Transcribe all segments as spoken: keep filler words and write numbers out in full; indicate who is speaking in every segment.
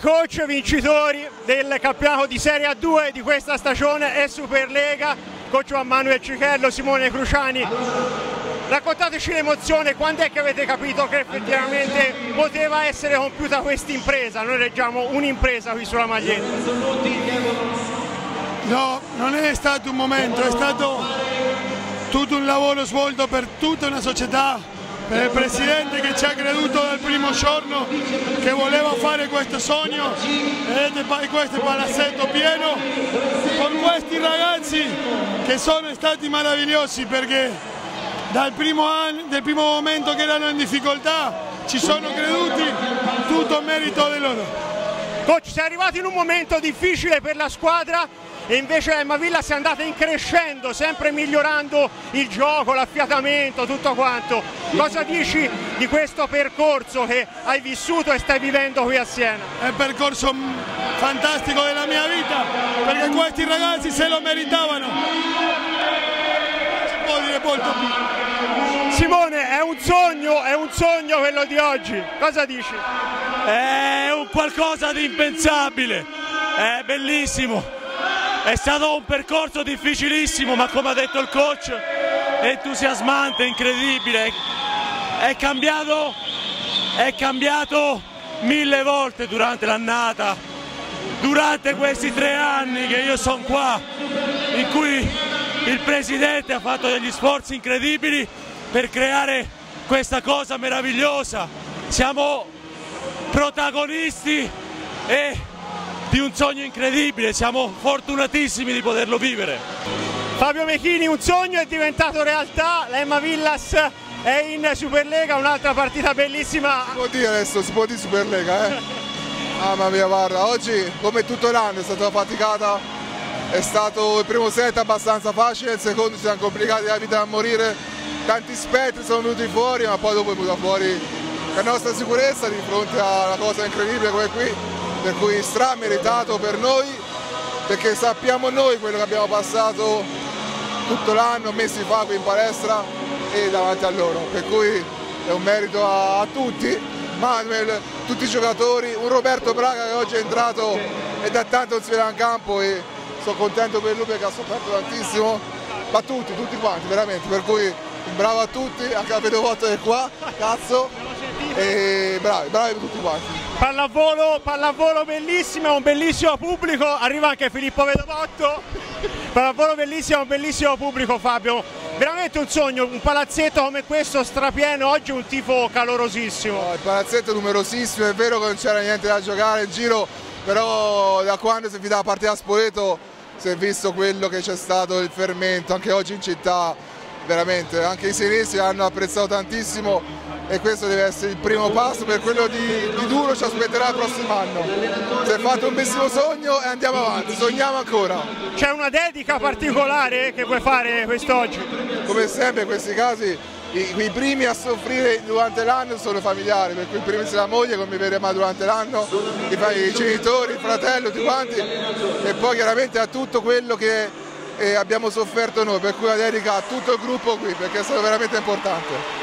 Speaker 1: coach vincitori del campionato di Serie A due di questa stagione e Superlega, coach Juan Manuel Cichello, Simone Cruciani. Raccontateci l'emozione, quando è che avete capito che effettivamente poteva essere compiuta questa impresa? Noi leggiamo un'impresa qui sulla maglietta.
Speaker 2: No, non è stato un momento, è stato tutto un lavoro svolto per tutta una società, per il presidente che ci ha creduto dal primo giorno che voleva fare questo sogno, vedete questo palazzetto pieno con questi ragazzi che sono stati meravigliosi, perché dal primo, anno, dal primo momento che erano in difficoltà ci sono creduti, tutto merito di loro.
Speaker 1: Coach, sei arrivato in un momento difficile per la squadra e invece l'Emma Villas è andata in crescendo, sempre migliorando il gioco, l'affiatamento, tutto quanto. Cosa dici di questo percorso che hai vissuto e stai vivendo qui a Siena?
Speaker 2: È un percorso fantastico della mia vita, perché questi ragazzi se lo meritavano. Non si può dire molto più.
Speaker 1: Simone, è un sogno, è un sogno quello di oggi. Cosa dici?
Speaker 3: È un qualcosa di impensabile, è bellissimo. È stato un percorso difficilissimo, ma come ha detto il coach, entusiasmante, incredibile. È cambiato, è cambiato mille volte durante l'annata, durante questi tre anni che io sono qua, in cui il presidente ha fatto degli sforzi incredibili per creare questa cosa meravigliosa. Siamo protagonisti e di un sogno incredibile, siamo fortunatissimi di poterlo vivere.
Speaker 1: Fabio Mechini, un sogno è diventato realtà, l'Emma Villas è in Superlega, un'altra partita bellissima.
Speaker 4: Si può dire adesso, si può dire Superlega, eh? Mamma mia, guarda, oggi come tutto l'anno è stata faticata, è stato il primo set abbastanza facile, il secondo ci siamo complicati la vita a morire, tanti spettri sono venuti fuori, ma poi dopo è venuta fuori la nostra sicurezza di fronte a una cosa incredibile come qui. Per cui stra meritato per noi, perché sappiamo noi quello che abbiamo passato tutto l'anno, mesi fa qui in palestra e davanti a loro, per cui è un merito a, a tutti, Manuel, tutti i giocatori, un Roberto Braga che oggi è entrato e da tanto non si vedeva in campo e sono contento per lui perché ha sofferto tantissimo, ma tutti, tutti quanti veramente, per cui bravo a tutti, anche a Pedovotto è qua, cazzo, e bravi, bravi tutti quanti.
Speaker 1: Pallavolo, pallavolo bellissimo, un bellissimo pubblico, arriva anche Filippo Vedovotto, pallavolo bellissimo, un bellissimo pubblico Fabio, veramente un sogno, un palazzetto come questo strapieno, oggi un tifo calorosissimo.
Speaker 4: No, il palazzetto è numerosissimo, è vero che non c'era niente da giocare in giro, però da quando si è finita la partita a Spoleto si è visto quello che c'è stato, il fermento, anche oggi in città, veramente, anche i senesi hanno apprezzato tantissimo. E questo deve essere il primo passo per quello di, di duro ci aspetterà il prossimo anno. Si è fatto un bellissimo sogno e andiamo avanti, sogniamo ancora.
Speaker 1: C'è una dedica particolare che puoi fare quest'oggi?
Speaker 4: Come sempre in questi casi i, i primi a soffrire durante l'anno sono i familiari, per cui in primis la moglie come vedremo durante l'anno, i, i genitori, il fratello, tutti quanti e poi chiaramente a tutto quello che eh, abbiamo sofferto noi, per cui la dedica a tutto il gruppo qui perché è stato veramente importante.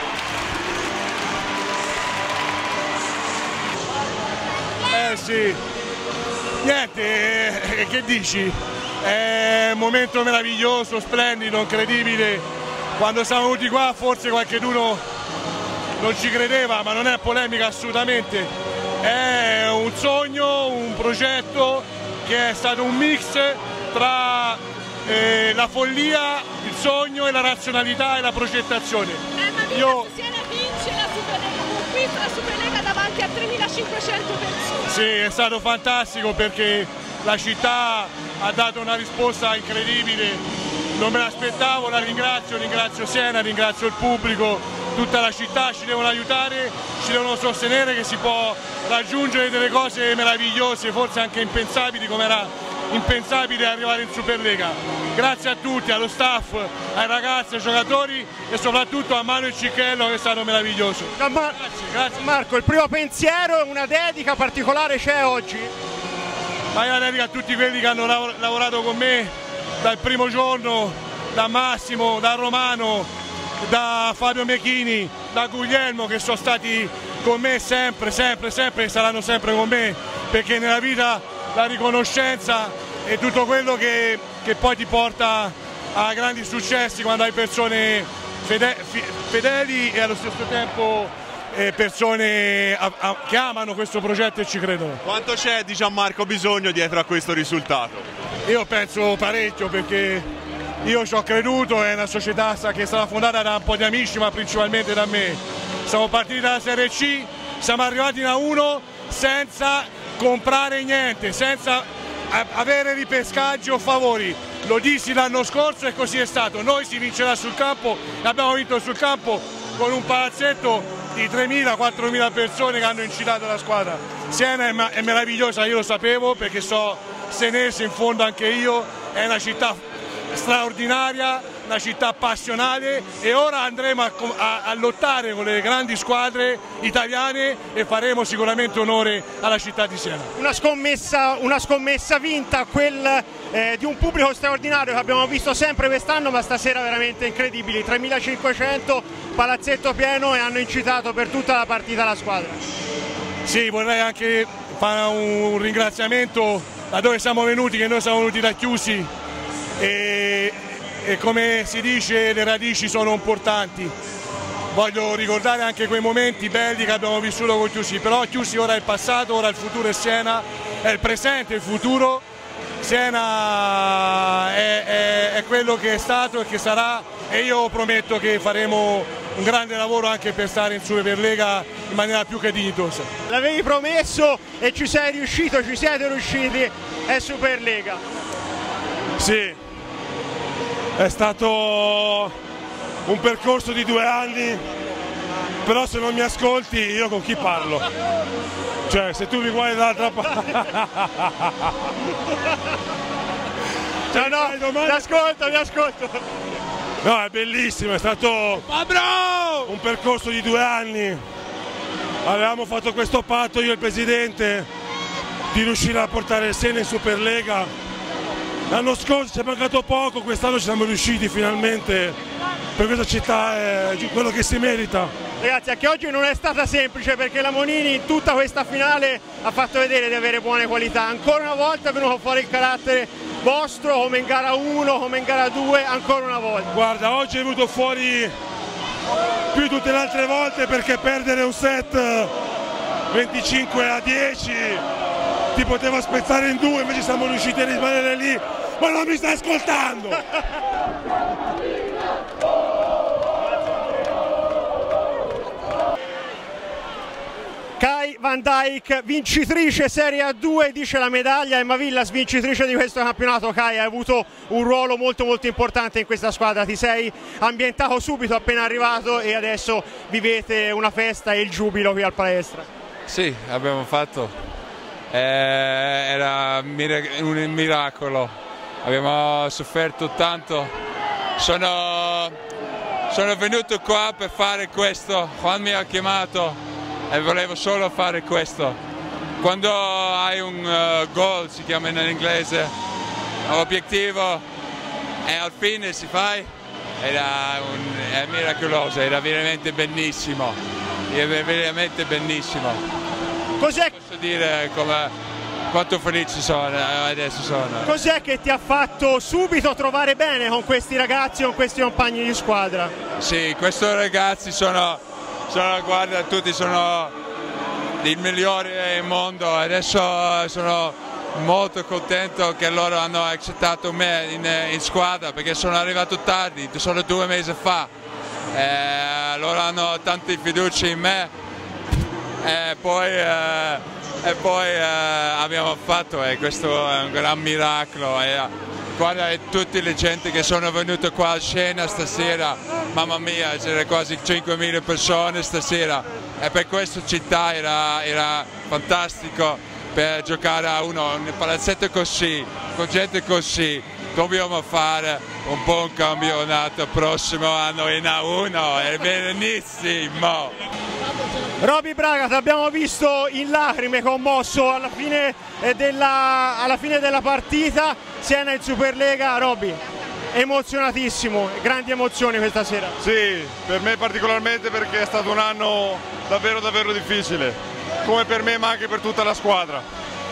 Speaker 3: Eh sì, niente, eh, che dici? È un momento meraviglioso, splendido, incredibile. Quando siamo venuti qua forse qualcuno non ci credeva, ma non è polemica assolutamente. È un sogno, un progetto che è stato un mix tra eh, la follia, il sogno e la razionalità e la progettazione.
Speaker 5: Eh, Io... Siena vince la Superlega, conquista la Superlega davanti a tremilacinquecento persone.
Speaker 3: Sì, è stato fantastico perché la città ha dato una risposta incredibile, non me l'aspettavo, la ringrazio, ringrazio Siena, ringrazio il pubblico, tutta la città ci devono aiutare, ci devono sostenere che si può raggiungere delle cose meravigliose, forse anche impensabili come era impensabile arrivare in Superlega. Grazie a tutti, allo staff, ai ragazzi, ai giocatori e soprattutto a Manuel Cichello che è stato meraviglioso.
Speaker 1: Grazie, grazie. Marco, il primo pensiero e una dedica particolare c'è oggi?
Speaker 3: Ma io la dedico a tutti quelli che hanno lavorato con me dal primo giorno, da Massimo, da Romano, da Fabio Mechini, da Guglielmo che sono stati con me sempre, sempre, sempre e saranno sempre con me. perché nella vita la riconoscenza è tutto quello che, che poi ti porta a grandi successi, quando hai persone fede, fedeli e allo stesso tempo eh, persone a, a, che amano questo progetto e ci credono.
Speaker 6: Quanto c'è di Gianmarco bisogno dietro a questo risultato?
Speaker 3: Io penso parecchio, perché io ci ho creduto, è una società che è stata fondata da un po' di amici, ma principalmente da me. Siamo partiti dalla Serie C, siamo arrivati in A uno senza comprare niente, senza avere ripescaggi o favori. Lo dissi l'anno scorso e così è stato. Noi si vincerà sul campo, abbiamo vinto sul campo con un palazzetto di tremila quattromila persone che hanno incitato la squadra. Siena è, è meravigliosa, io lo sapevo perché so senese in fondo anche io, è una città straordinaria, una città passionale, e ora andremo a, a, a lottare con le grandi squadre italiane e faremo sicuramente onore alla città di Siena.
Speaker 1: Una scommessa, una scommessa vinta, quel eh, di un pubblico straordinario che abbiamo visto sempre quest'anno, ma stasera veramente incredibili, tremilacinquecento, palazzetto pieno, e hanno incitato per tutta la partita la squadra.
Speaker 3: Sì, vorrei anche fare un ringraziamento da dove siamo venuti, che noi siamo venuti da Chiusi, e, e come si dice le radici sono importanti. Voglio ricordare anche quei momenti belli che abbiamo vissuto con Chiusi, però Chiusi ora è il passato, ora il futuro è Siena, è il presente e il futuro. Siena è, è, è quello che è stato e che sarà, e io prometto che faremo un grande lavoro anche per stare in Superlega in maniera più che dignitosa.
Speaker 1: L'avevi promesso e ci sei riuscito, ci siete riusciti, è Superlega.
Speaker 7: Sì, è stato un percorso di due anni, però se non mi ascolti io con chi parlo? Cioè, se tu mi guardi dall'altra parte...
Speaker 1: No, no, mi ascolto, mi ascolto.
Speaker 7: No, è bellissimo, è stato un percorso di due anni. Avevamo fatto questo patto io e il Presidente di riuscire a portare il Siena in Superlega. L'anno scorso ci è mancato poco, quest'anno ci siamo riusciti finalmente. Per questa città è quello che si merita.
Speaker 1: Ragazzi, anche oggi non è stata semplice, perché la Monini in tutta questa finale ha fatto vedere di avere buone qualità. Ancora una volta è venuto fuori il carattere vostro, come in gara uno, come in gara due, ancora una volta.
Speaker 7: Guarda, oggi è venuto fuori più tutte le altre volte, perché perdere un set venticinque a dieci ti poteva spezzare in due, invece siamo riusciti a rimanere lì. Ma non mi stai ascoltando!
Speaker 1: Kai Van Dijk, vincitrice Serie A due, dice la medaglia, Emma Villas, vincitrice di questo campionato. Kai, hai avuto un ruolo molto molto importante in questa squadra, ti sei ambientato subito appena arrivato e adesso vivete una festa e il giubilo qui al palestra.
Speaker 8: Sì, abbiamo fatto, eh, era un miracolo, abbiamo sofferto tanto, sono, sono venuto qua per fare questo, Juan mi ha chiamato e volevo solo fare questo. Quando hai un uh, goal, si chiama in inglese, obiettivo, e al fine si fa, era un, è miracoloso, era veramente benissimo, era veramente benissimo.
Speaker 1: Cos'è?
Speaker 8: Posso dire come, quanto felice sono adesso sono.
Speaker 1: Cos'è che ti ha fatto subito trovare bene con questi ragazzi, con questi compagni di squadra?
Speaker 8: Sì, questi ragazzi sono... Sono, guarda, tutti sono i migliori del mondo, adesso sono molto contento che loro hanno accettato me in, in squadra, perché sono arrivato tardi, solo due mesi fa, eh, loro hanno tanta fiducia in me e poi, eh, e poi eh, abbiamo fatto, e questo è un gran miracolo. E, guarda tutte le gente che sono venute qua a Siena stasera, mamma mia, c'era quasi cinquemila persone stasera, e per questa città era, era fantastico per giocare a uno, un palazzetto così, con gente così. Dobbiamo fare un buon campionato prossimo anno in A uno, è benissimo.
Speaker 1: Roby Braga, ti abbiamo visto in lacrime, commosso alla fine della, alla fine della partita, Siena in Superlega. Roby, emozionatissimo, grandi emozioni questa sera.
Speaker 9: Sì, per me particolarmente, perché è stato un anno davvero davvero difficile, come per me ma anche per tutta la squadra.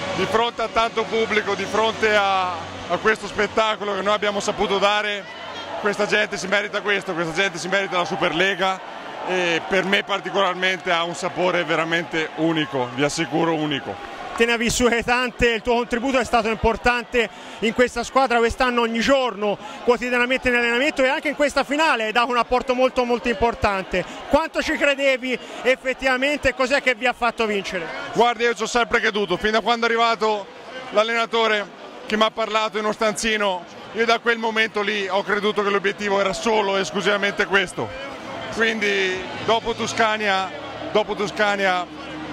Speaker 9: di fronte a tanto pubblico, di fronte a, a questo spettacolo che noi abbiamo saputo dare, questa gente si merita questo, questa gente si merita la Superlega e per me particolarmente ha un sapore veramente unico, vi assicuro unico.
Speaker 1: Te ne ha vissute tante, il tuo contributo è stato importante in questa squadra quest'anno ogni giorno, quotidianamente in allenamento e anche in questa finale hai dato un apporto molto molto importante. Quanto ci credevi effettivamente e cos'è che vi ha fatto vincere?
Speaker 9: Guardi, io ci ho sempre creduto, fin da quando è arrivato l'allenatore che mi ha parlato in uno stanzino, io da quel momento lì ho creduto che l'obiettivo era solo e esclusivamente questo. Quindi dopo Tuscania, dopo Tuscania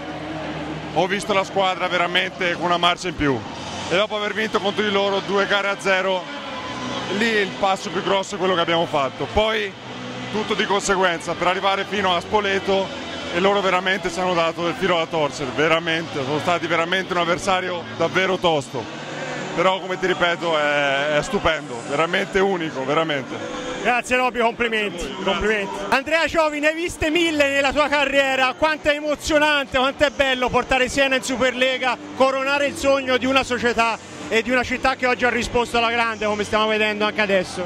Speaker 9: ho visto la squadra veramente con una marcia in più e dopo aver vinto contro di loro due gare a zero, lì il passo più grosso è quello che abbiamo fatto. Poi tutto di conseguenza per arrivare fino a Spoleto e loro veramente ci hanno dato del filo da torcere, veramente, sono stati veramente un avversario davvero tosto. Però come ti ripeto è, è stupendo, veramente unico, veramente.
Speaker 1: Grazie Robby, complimenti, complimenti. Andrea Giovi, ne hai viste mille nella tua carriera, quanto è emozionante, quanto è bello portare Siena in Superlega, coronare il sogno di una società e di una città che oggi ha risposto alla grande, come stiamo vedendo anche adesso.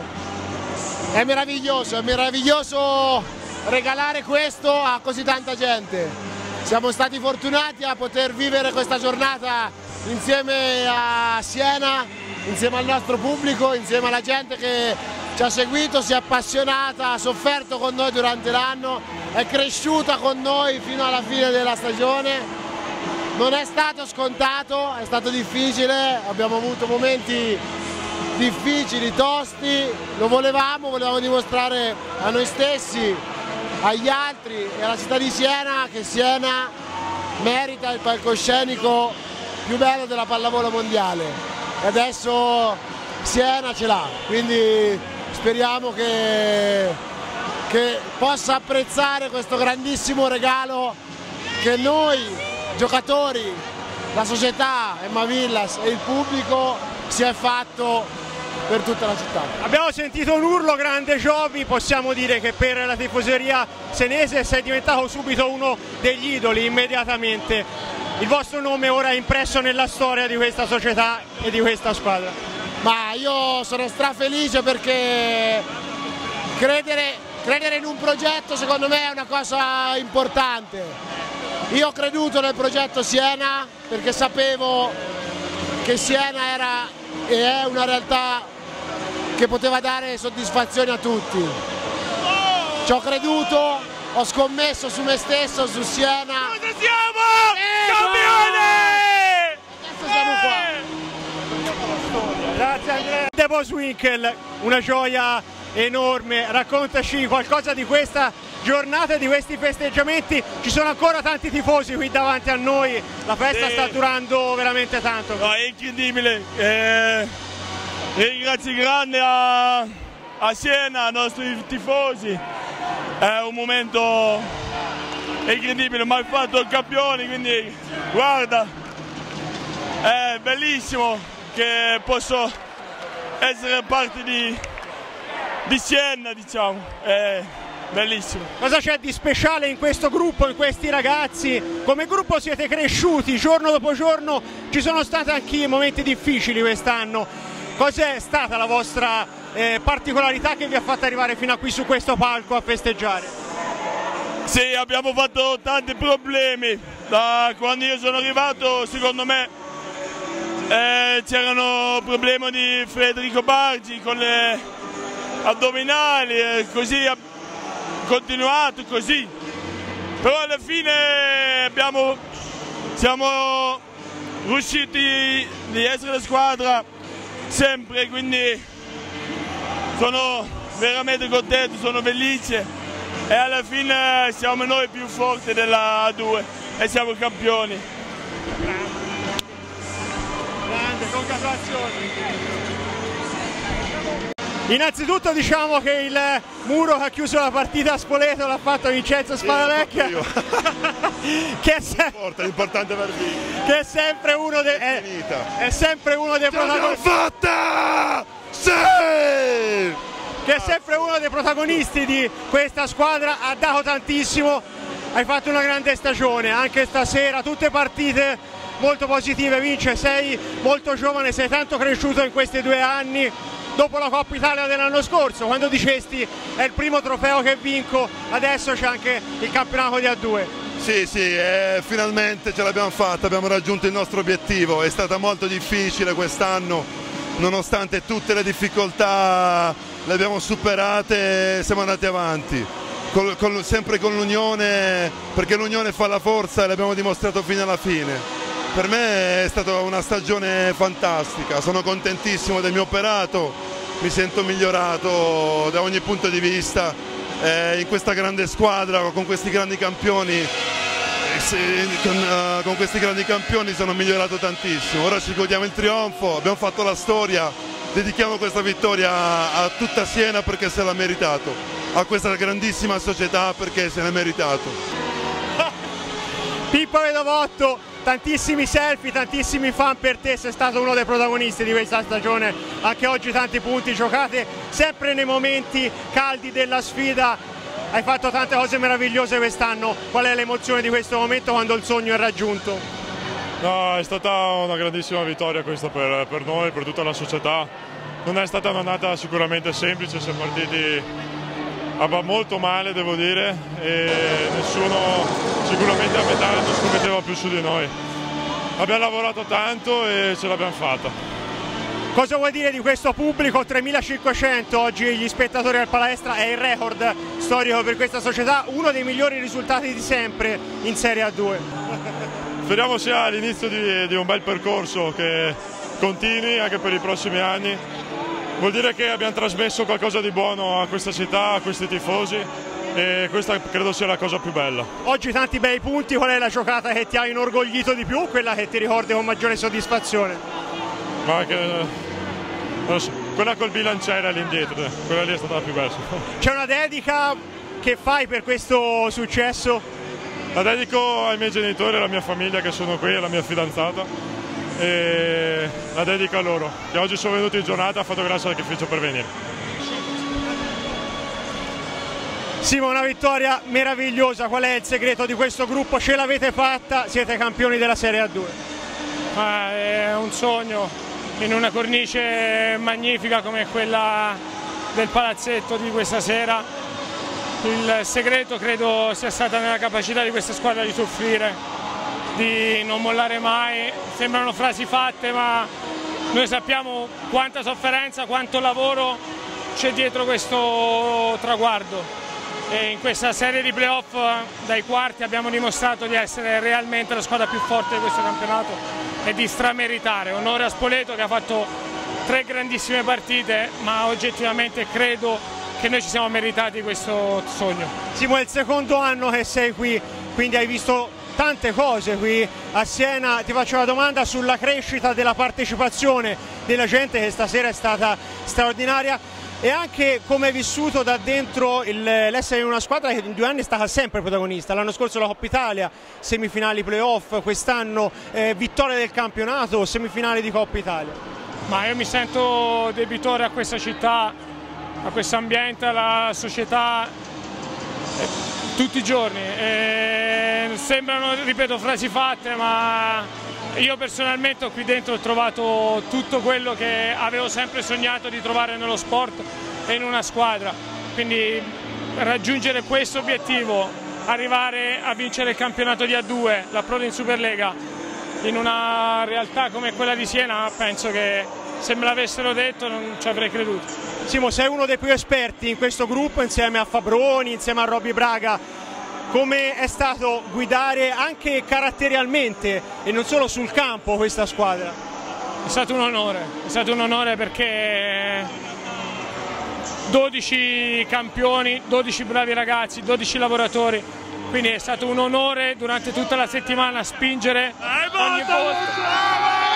Speaker 10: È meraviglioso, è meraviglioso regalare questo a così tanta gente. Siamo stati fortunati a poter vivere questa giornata insieme a Siena, insieme al nostro pubblico, insieme alla gente che ci ha seguito, si è appassionata, ha sofferto con noi durante l'anno, è cresciuta con noi fino alla fine della stagione. Non è stato scontato, è stato difficile, abbiamo avuto momenti difficili, tosti, lo volevamo, volevamo dimostrare a noi stessi, agli altri e alla città di Siena che Siena merita il palcoscenico più bello della pallavolo mondiale e adesso Siena ce l'ha, quindi speriamo che, che possa apprezzare questo grandissimo regalo che noi giocatori, la società, Emma Villas e il pubblico si è fatto per tutta la città.
Speaker 1: Abbiamo sentito un urlo grande Giovi, possiamo dire che per la tifoseria senese sei diventato subito uno degli idoli immediatamente. Il vostro nome ora è impresso nella storia di questa società e di questa squadra.
Speaker 10: Ma io sono strafelice perché credere, credere in un progetto secondo me è una cosa importante. Io ho creduto nel progetto Siena perché sapevo che Siena era e è una realtà che poteva dare soddisfazione a tutti. Ci ho creduto, ho scommesso su me stesso, su Siena.
Speaker 3: Cosa siamo? Campione!
Speaker 10: Adesso siamo qua.
Speaker 1: Grazie Andrea. De Boswinkel, una gioia enorme, raccontaci qualcosa di questa giornata e di questi festeggiamenti. Ci sono ancora tanti tifosi qui davanti a noi, la festa sì. Sta durando veramente tanto.
Speaker 3: No, è incredibile, eh, grazie grande a, a Siena, ai nostri tifosi, è un momento incredibile, mai fatto il campione, quindi guarda, è bellissimo che posso essere parte di, di Siena, diciamo, è bellissimo.
Speaker 1: Cosa c'è di speciale in questo gruppo, in questi ragazzi? Come gruppo siete cresciuti giorno dopo giorno, ci sono stati anche momenti difficili quest'anno. Cos'è stata la vostra eh, particolarità che vi ha fatto arrivare fino a qui su questo palco a festeggiare?
Speaker 3: Sì, abbiamo fatto tanti problemi, da quando io sono arrivato secondo me Eh, c'erano problemi di Federico Bargi con le addominali e così ha continuato così, però alla fine abbiamo, siamo riusciti di essere la squadra sempre, quindi sono veramente contento, sono felice e alla fine siamo noi più forti della A due e siamo campioni.
Speaker 1: Congratulazioni. Innanzitutto diciamo che il muro che ha chiuso la partita a Spoleto l'ha fatto Vincenzo Spadavecchia, che, è se...
Speaker 7: importante per me.
Speaker 1: che è sempre uno dei è, è sempre uno dei protagonisti.
Speaker 7: Fatta! Sì!
Speaker 1: Che è sempre uno dei protagonisti di questa squadra, ha dato tantissimo, hai fatto una grande stagione, anche stasera tutte partite molto positive. Vince, sei molto giovane, sei tanto cresciuto in questi due anni. Dopo la Coppa Italia dell'anno scorso, quando dicesti è il primo trofeo che vinco, adesso c'è anche il campionato di A due.
Speaker 11: Sì, sì, eh, finalmente ce l'abbiamo fatta, abbiamo raggiunto il nostro obiettivo. È stata molto difficile quest'anno, nonostante tutte le difficoltà le abbiamo superate e siamo andati avanti. Col, col, sempre con l'unione, perché l'unione fa la forza e l'abbiamo dimostrato fino alla fine. Per me è stata una stagione fantastica, sono contentissimo del mio operato, mi sento migliorato da ogni punto di vista, eh, in questa grande squadra, con questi grandi campioni, eh, con, uh, con questi grandi campioni sono migliorato tantissimo. Ora ci godiamo il trionfo, abbiamo fatto la storia, dedichiamo questa vittoria a, a tutta Siena perché se l'ha meritato, a questa grandissima società perché se l'è meritato.
Speaker 1: Pippo Vedovotto, tantissimi selfie, tantissimi fan per te, sei stato uno dei protagonisti di questa stagione, anche oggi tanti punti giocate, sempre nei momenti caldi della sfida, hai fatto tante cose meravigliose quest'anno, qual è l'emozione di questo momento quando il sogno è raggiunto?
Speaker 12: No, è stata una grandissima vittoria questa per, per noi, per tutta la società, non è stata un'annata sicuramente semplice, siamo partiti molto male devo dire e nessuno sicuramente a metà non scommetteva più su di noi. Abbiamo lavorato tanto e ce l'abbiamo fatta.
Speaker 1: Cosa vuoi dire di questo pubblico? tremilacinquecento oggi gli spettatori al palestra, è il record storico per questa società, uno dei migliori risultati di sempre in Serie A due.
Speaker 12: Speriamo sia l'inizio di, di un bel percorso che continui anche per i prossimi anni. Vuol dire che abbiamo trasmesso qualcosa di buono a questa città, a questi tifosi e questa credo sia la cosa più bella.
Speaker 1: Oggi tanti bei punti, qual è la giocata che ti ha inorgoglito di più, quella che ti ricordi con maggiore soddisfazione?
Speaker 12: Ma che, non so, quella col bilanciere all'indietro, quella lì è stata la più bella.
Speaker 1: C'è una dedica che fai per questo successo?
Speaker 12: La dedico ai miei genitori, alla mia famiglia che sono qui, alla mia fidanzata. E la dedico a loro, che oggi sono venuti in giornata e ha fatto grande sacrificio per venire.
Speaker 1: Simo, una vittoria meravigliosa, qual è il segreto di questo gruppo? Ce l'avete fatta, siete campioni della Serie A due.
Speaker 13: Ah, è un sogno, in una cornice magnifica come quella del palazzetto di questa sera. Il segreto credo sia stata nella capacità di questa squadra di soffrire, di non mollare mai. Sembrano frasi fatte, ma noi sappiamo quanta sofferenza, quanto lavoro c'è dietro questo traguardo e in questa serie di playoff dai quarti abbiamo dimostrato di essere realmente la squadra più forte di questo campionato e di strameritare. Onore a Spoleto che ha fatto tre grandissime partite, ma oggettivamente credo che noi ci siamo meritati questo sogno.
Speaker 1: Simo, è il secondo anno che sei qui, quindi hai visto tante cose qui a Siena. Ti faccio una domanda sulla crescita della partecipazione della gente, che stasera è stata straordinaria, e anche come hai vissuto da dentro l'essere in una squadra che in due anni è stata sempre protagonista. L'anno scorso la Coppa Italia, semifinali playoff, quest'anno eh, vittoria del campionato, semifinali di Coppa Italia.
Speaker 13: Ma io mi sento debitore a questa città, a questo ambiente, alla società eh, tutti i giorni. E sembrano, ripeto, frasi fatte, ma io personalmente qui dentro ho trovato tutto quello che avevo sempre sognato di trovare nello sport e in una squadra. Quindi raggiungere questo obiettivo, arrivare a vincere il campionato di A due, l'approdo in Superlega, in una realtà come quella di Siena, penso che se me l'avessero detto non ci avrei creduto.
Speaker 1: Simo, sei uno dei più esperti in questo gruppo insieme a Fabroni, insieme a Robby Braga. Come è stato guidare anche caratterialmente e non solo sul campo questa squadra?
Speaker 13: È stato un onore, è stato un onore perché dodici campioni, dodici bravi ragazzi, dodici lavoratori, quindi è stato un onore durante tutta la settimana spingere ogni volta.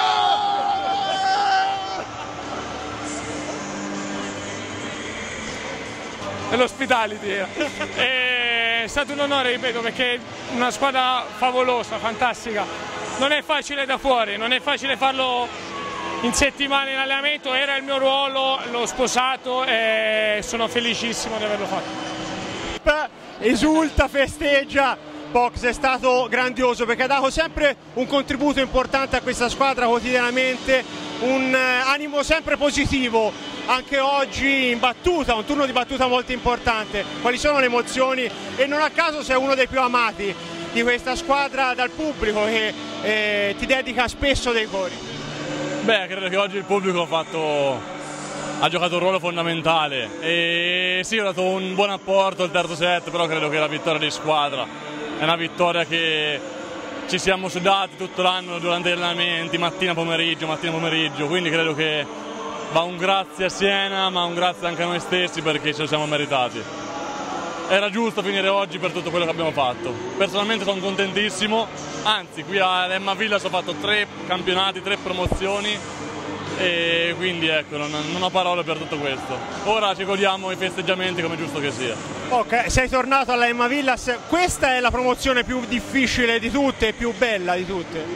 Speaker 13: E l'ospitality è stato un onore, ripeto, perché è una squadra favolosa, fantastica. Non è facile da fuori, non è facile farlo in settimana in allenamento, era il mio ruolo, l'ho sposato e sono felicissimo di averlo fatto.
Speaker 1: Esulta, festeggia Pox è stato grandioso perché ha dato sempre un contributo importante a questa squadra quotidianamente, un eh, animo sempre positivo, anche oggi in battuta, un turno di battuta molto importante. Quali sono le emozioni? E non a caso sei uno dei più amati di questa squadra dal pubblico che eh, ti dedica spesso dei cori.
Speaker 3: Beh, credo che oggi il pubblico ha fatto... ha giocato un ruolo fondamentale e sì, ho dato un buon apporto al terzo set, però credo che la vittoria di squadra è una vittoria che ci siamo sudati tutto l'anno durante gli allenamenti, mattina pomeriggio, mattina pomeriggio, quindi credo che va un grazie a Siena, ma un grazie anche a noi stessi perché ce lo siamo meritati. Era giusto finire oggi per tutto quello che abbiamo fatto. Personalmente sono contentissimo, anzi qui all'Emma Villas ho fatto tre campionati, tre promozioni, e quindi ecco, non, non ho parole per tutto questo. Ora ci godiamo i festeggiamenti come giusto che sia.
Speaker 1: Ok, sei tornato alla Emma Villas, questa è la promozione più difficile di tutte e più bella di tutte?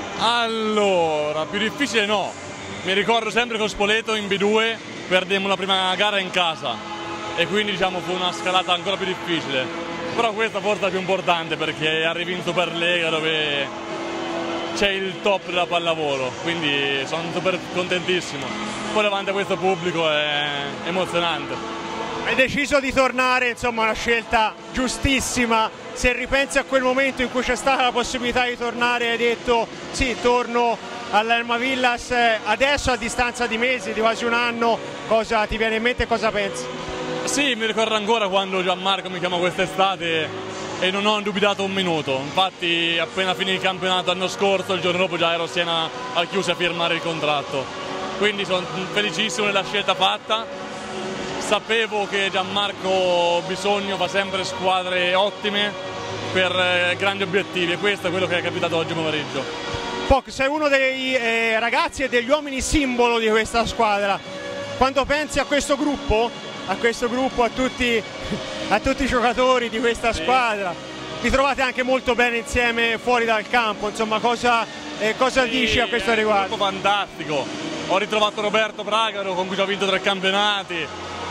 Speaker 3: Allora, più difficile no, mi ricordo sempre con Spoleto in B due perdemmo la prima gara in casa e quindi diciamo fu una scalata ancora più difficile, però questa forse è la più importante perché arrivi in Superlega dove c'è il top della pallavolo, quindi sono super contentissimo. Poi davanti a questo pubblico è emozionante.
Speaker 1: Hai deciso di tornare, insomma una scelta giustissima. Se ripensi a quel momento in cui c'è stata la possibilità di tornare, hai detto sì, torno all'Emma Villas, adesso a distanza di mesi, di quasi un anno, cosa ti viene in mente e cosa pensi?
Speaker 3: Sì, mi ricordo ancora quando Gianmarco mi chiamò quest'estate e non ho dubitato un minuto, infatti appena finì il campionato l'anno scorso, il giorno dopo già ero a Siena al chiuso a firmare il contratto, quindi sono felicissimo della scelta fatta, sapevo che Gianmarco Bisogno fa sempre squadre ottime per grandi obiettivi e questo è quello che è capitato oggi pomeriggio.
Speaker 1: Poc, sei uno dei eh, ragazzi e degli uomini simbolo di questa squadra, quando pensi a questo gruppo, a questo gruppo, a tutti, a tutti i giocatori di questa squadra, vi trovate anche molto bene insieme fuori dal campo, insomma cosa, eh, cosa sì, dici a questo riguardo?
Speaker 3: È un gruppo fantastico, ho ritrovato Roberto Bragaro con cui ho vinto tre campionati,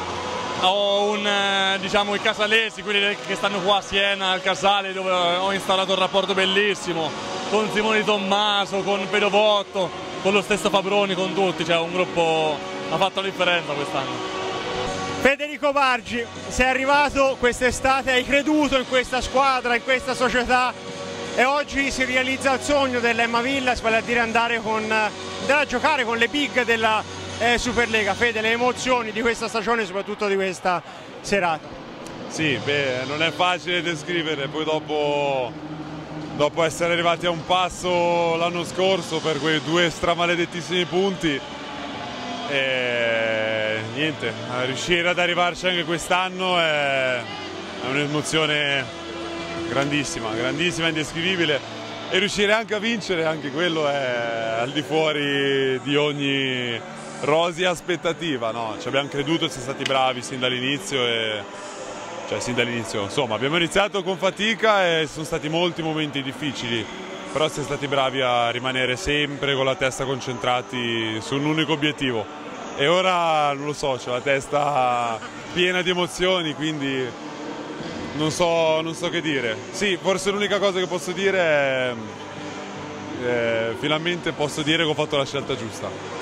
Speaker 3: ho un, eh, diciamo, i casalesi, quelli che stanno qua a Siena al Casale dove ho instaurato un rapporto bellissimo, con Simone Di Tommaso, con Pedovotto, con lo stesso Fabroni, con tutti, cioè un gruppo ha fatto la differenza quest'anno.
Speaker 1: Federico Bargi, sei arrivato quest'estate, hai creduto in questa squadra, in questa società e oggi si realizza il sogno dell'Emma Villas, vale a dire andare, con, andare a giocare con le big della eh, Superlega. Fede, le emozioni di questa stagione e soprattutto di questa serata?
Speaker 9: Sì, beh, non è facile descrivere, poi dopo, dopo essere arrivati a un passo l'anno scorso per quei due stramaledettissimi punti, e niente, riuscire ad arrivarci anche quest'anno è, è un'emozione grandissima, grandissima, indescrivibile, e riuscire anche a vincere, anche quello è al di fuori di ogni rosea aspettativa, no? Ci abbiamo creduto, siamo stati bravi sin dall'inizio, e, cioè sin dall'inizio, insomma abbiamo iniziato con fatica e sono stati molti momenti difficili, però siamo stati bravi a rimanere sempre con la testa concentrati su un unico obiettivo. E ora non lo so, c'ho la testa piena di emozioni, quindi non so, non so che dire. Sì, forse l'unica cosa che posso dire è, è finalmente posso dire che ho fatto la scelta giusta.